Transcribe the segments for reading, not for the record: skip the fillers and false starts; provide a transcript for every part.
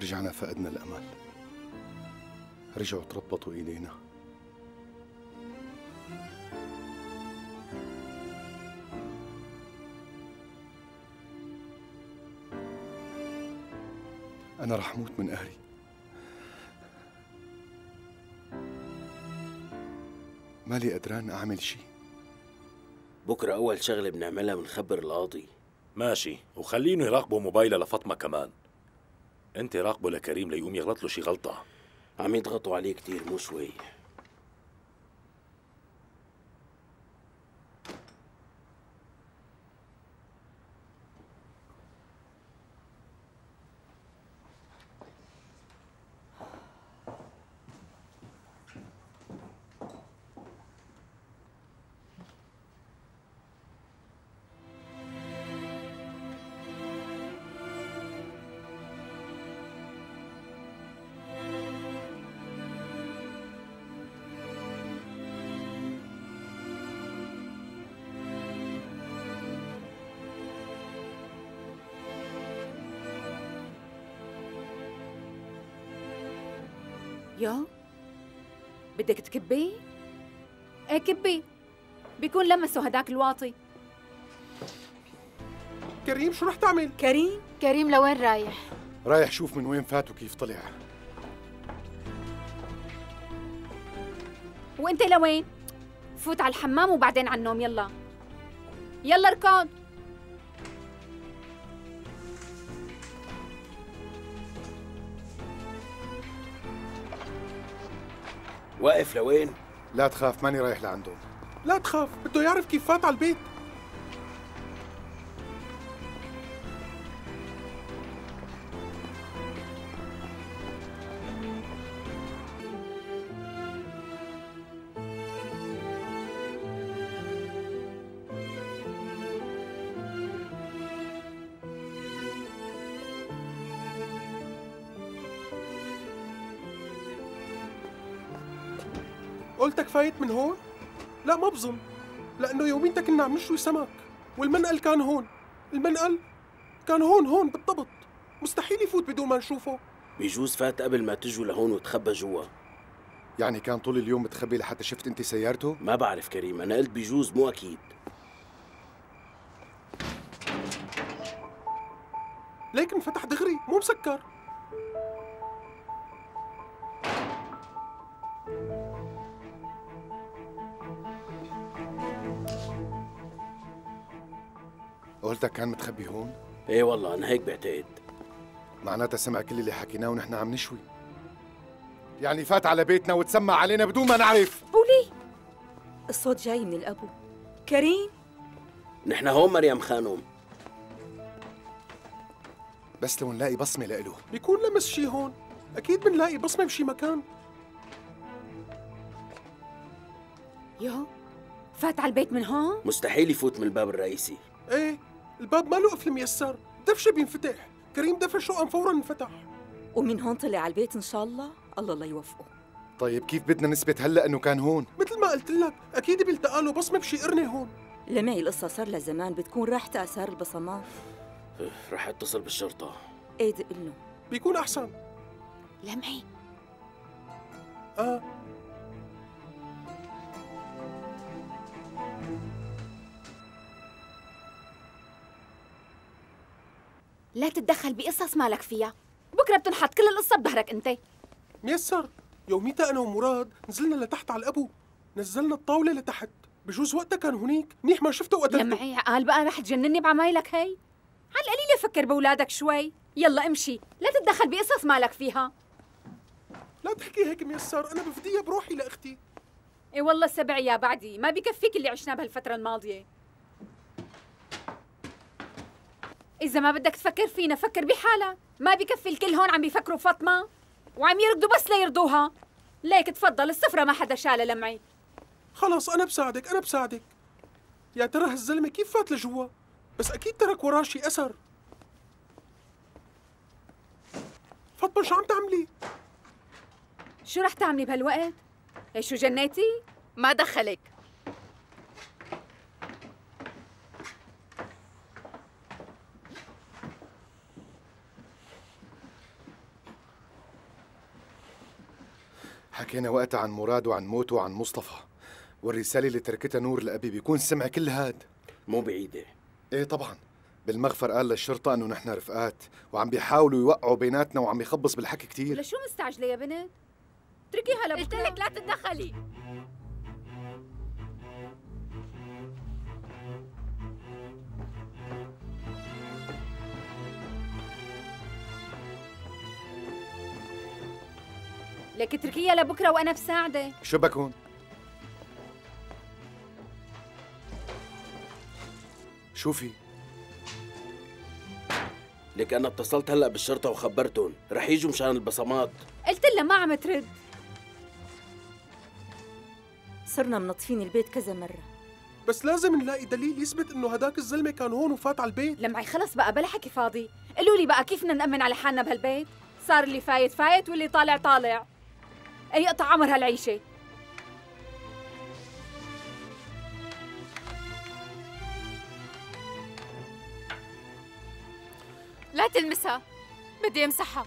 رجعنا فقدنا الأمل، رجعوا تربطوا إيدينا. أنا رح موت من قهري. مالي قدران أعمل شي. بكرة أول شغلة بنعملها بنخبر القاضي. ماشي، وخلينه يراقبوا موبايله لفاطمة كمان. انت راقبه لكريم ليقوم يغلط له شي غلطة. عم يضغطوا عليه كتير مو شوي. يا بدك تكبي؟ ايه كبي، بيكون لمسوا هداك الواطي. كريم شو رح تعمل؟ كريم لوين رايح؟ رايح شوف من وين فات وكيف طلع. وانت لوين؟ فوت على الحمام وبعدين على النوم. يلا يلا اركض. واقف لوين؟ لا تخاف، ماني رايح لعندهم. لا تخاف، بده يعرف كيف فات على البيت. قلتك فايت من هون؟ لا ما بظن، لأنه يوميتها كنا عم نشوي سمك، والمنقل كان هون. المنقل كان هون بالضبط، مستحيل يفوت بدون ما نشوفه. بيجوز فات قبل ما تجوا لهون وتخبى جوا. يعني كان طول اليوم متخبي لحتى شفت انت سيارته؟ ما بعرف كريم، أنا قلت بيجوز مو أكيد. لكن فتح دغري مو مسكر. قلتك كان متخبي هون؟ ايه والله أنا هيك بعتقد. معناتها سمع كل اللي حكيناه ونحن عم نشوي. يعني فات على بيتنا وتسمع علينا بدون ما نعرف. قولي الصوت جاي من الأبو. كريم نحن هون مريم خانم. بس لو نلاقي بصمة لإله. بيكون لمس شي هون، أكيد بنلاقي بصمة بشي مكان. يا فات على البيت من هون؟ مستحيل يفوت من الباب الرئيسي. ايه الباب ما له قفل ميسر، دفشة بينفتح. كريم دفشه قام فورا انفتح. ومن هون طلع على البيت إن شاء الله. الله لا يوفقه. طيب كيف بدنا نثبت هلا انه كان هون؟ مثل ما قلت لك، أكيد بيلتقى له بصمة بشي قرنة هون. لمعي القصة صار لها زمان، بتكون راحت آثار البصمات. رح اتصل بالشرطة. ايه دق له. بيكون أحسن. لمعي لا تتدخل بقصص مالك فيها، بكره بتنحط كل القصه بظهرك انت. ميسر، يوميتها أنا ومراد نزلنا لتحت على الأبو، نزلنا الطاولة لتحت. بجوز وقتها كان هنيك، منيح ما شفته وقتلته. لمعي قال بقى رح تجنني بعمايلك هي. على القليله فكر بأولادك شوي. يلا امشي، لا تتدخل بقصص مالك فيها. لا تحكي هيك ميسر، أنا بفديها بروحي لأختي. اي والله سبع يا بعدي، ما بكفيك اللي عشناه بهالفترة الماضية. إذا ما بدك تفكر فينا فكر بحالك، ما بكفي الكل هون عم بيفكروا فاطمة وعم يركضوا بس ليرضوها. ليك تفضل، السفرة ما حدا شالها لمعي. خلص أنا بساعدك. يا ترى هالزلمة كيف فات لجوا؟ بس أكيد ترك وراه شي أثر. فاطمة شو عم تعملي؟ شو رح تعملي بهالوقت؟ إيه شو جنيتي؟ ما دخلك. حكينا وقتها عن مراد وعن موته وعن مصطفى، والرسالة اللي تركتها نور لأبي بيكون سمع كل هاد. مو بعيدة. ايه طبعا. بالمغفر قال للشرطة انه نحن رفقات وعم بيحاولوا يوقعوا بيناتنا وعم يخبص بالحكي كتير. لشو مستعجلة يا بنت؟ اتركيها لبكرة. قلت لك لا تتدخلي. لك اتركيها لبكرة وأنا بساعدك. شو بكون؟ شو في؟ لك أنا اتصلت هلأ بالشرطة وخبرتهم رح يجوا مشان البصمات. قلت لها ما عم ترد. صرنا منطفين البيت كذا مرة. بس لازم نلاقي دليل يثبت انه هداك الزلمه كان هون وفات على البيت. لمعي خلص بقى بلا حكي فاضي. قولوا لي بقى كيف بدنا نأمن على حالنا بهالبيت؟ صار اللي فايت فايت واللي طالع طالع. أي يقطع عمر هالعيشة. لا تلمسها، بدي امسحها.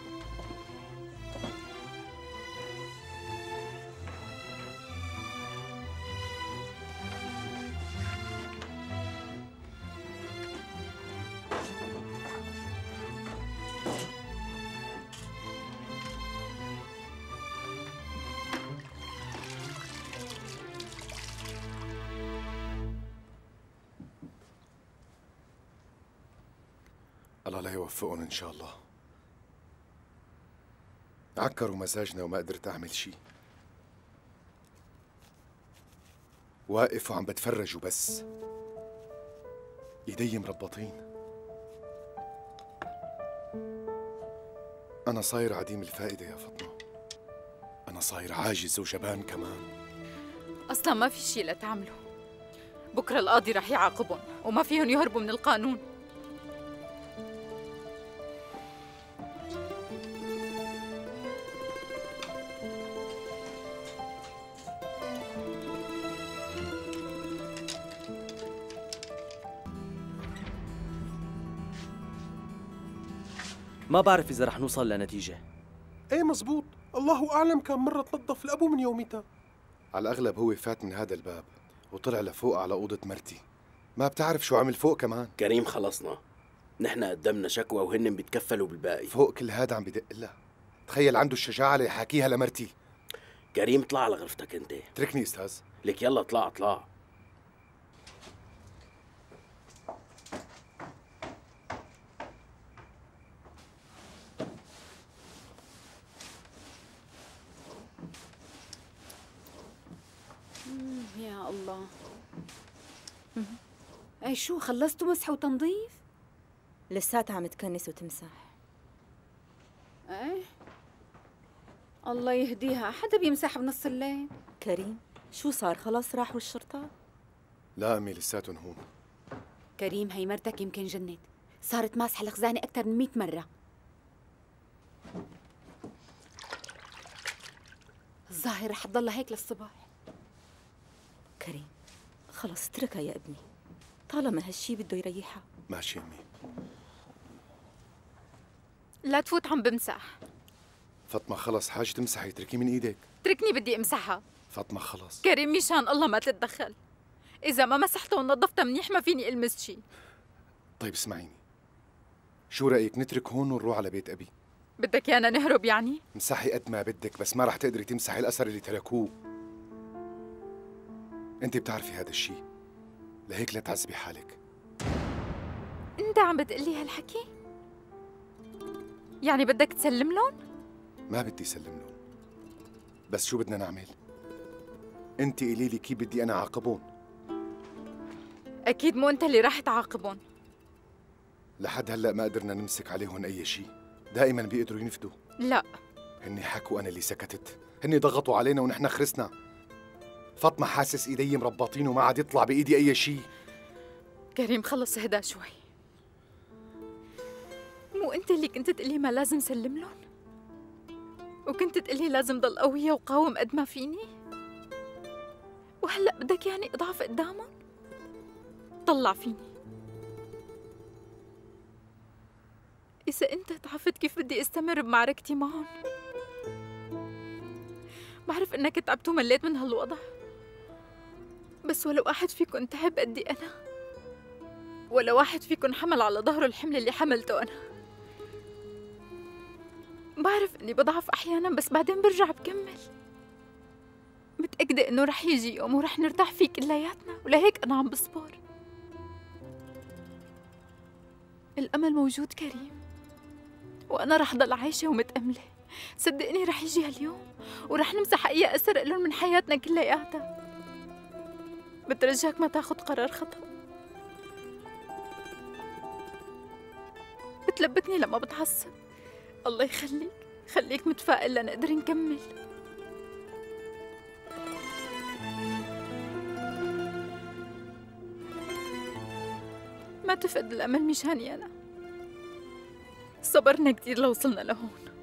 الله لا يوفقهم إن شاء الله. عكروا مزاجنا وما قدرت أعمل شي. واقف وعم بتفرج وبس. إيدي مربطين. أنا صاير عديم الفائدة يا فاطمة. أنا صاير عاجز وجبان كمان. اصلا ما في شيء لتعمله. بكره القاضي رح يعاقبهم وما فيهم يهربوا من القانون. ما بعرف إذا رح نوصل لنتيجة. ايه مزبوط، الله اعلم كم مره تنظف الابو من يوميتها. على الأغلب هو فات من هذا الباب وطلع لفوق على أوضة مرتي. ما بتعرف شو عمل فوق كمان. كريم خلصنا، نحن قدمنا شكوى وهن بيتكفلوا بالباقي. فوق كل هذا عم بدق لها. تخيل عنده الشجاعة ليحاكيها لمرتي. كريم اطلع على غرفتك انت. اتركني استاذ. لك يلا اطلع اطلع. يا الله. اي شو خلصتوا مسح وتنظيف؟ لساتها عم تكنس وتمسح. ايه الله يهديها، حدا بيمسح بنص الليل؟ كريم شو صار؟ خلاص راحوا الشرطة؟ لا أمي لساتهم هون. كريم هي مرتك يمكن جنت، صارت ماسحة الخزانة أكثر من 100 مرة. الظاهر رح تضلها هيك للصبح. كريم خلص اتركها يا ابني، طالما هالشي بده يريحها. ماشي أمي. لا تفوت عم بمسح. فاطمة خلص حاجة تمسحي، اتركيه من إيدك. اتركني بدي امسحها. فاطمة خلص. كريم مشان الله ما تتدخل. إذا ما مسحتها ونظفتها منيح ما فيني ألمس شي. طيب اسمعيني، شو رأيك نترك هون ونروح على بيت أبي؟ بدك يانا نهرب يعني؟ امسحي قد ما بدك، بس ما رح تقدري تمسحي الأثر اللي تركوه. أنت بتعرفي هذا الشيء، لهيك لا تعذبي حالك. أنت عم بتقلي هالحكي؟ يعني بدك تسلم لهم؟ ما بدي سلم لهم، بس شو بدنا نعمل؟ أنت قولي لي كيف بدي أنا أعاقبهم؟ أكيد مو أنت اللي راح تعاقبهم. لحد هلأ ما قدرنا نمسك عليهم أي شيء، دائما بيقدروا ينفذوا. لا، هني حكوا أنا اللي سكتت، هني ضغطوا علينا ونحن خرسنا. فاطمة حاسس إيدي مربطين وما عاد يطلع بإيدي أي شيء. كريم خلص اهدى شوي. مو أنت اللي كنت تقلي ما لازم سلم لهم؟ وكنت تقلي لازم ضل قوية وقاوم قد ما فيني؟ وهلأ بدك يعني أضعف قدامهم؟ طلع فيني. إذا أنت تعرفت كيف بدي استمر بمعركتي معهم، بعرف إنك تعبت ومليت من هالوضع، بس ولا واحد فيكن تعب قدي أنا، ولا واحد فيكن حمل على ظهره الحمل اللي حملته أنا. بعرف إني بضعف أحياناً، بس بعدين برجع بكمل. متأكدة إنه رح يجي يوم ورح نرتاح فيه كلياتنا، ولهيك أنا عم بصبر. الأمل موجود كريم، وأنا رح ضل عايشة ومتأملة. صدقني رح يجي هاليوم ورح نمسح أي أثر إلهم من حياتنا كلياتها. بترجاك ما تاخد قرار خطأ. بتلبكني لما بتعصب. الله يخليك، خليك متفائل لنقدر نكمل. ما تفقد الأمل مشاني أنا. صبرنا كتير لوصلنا لهون.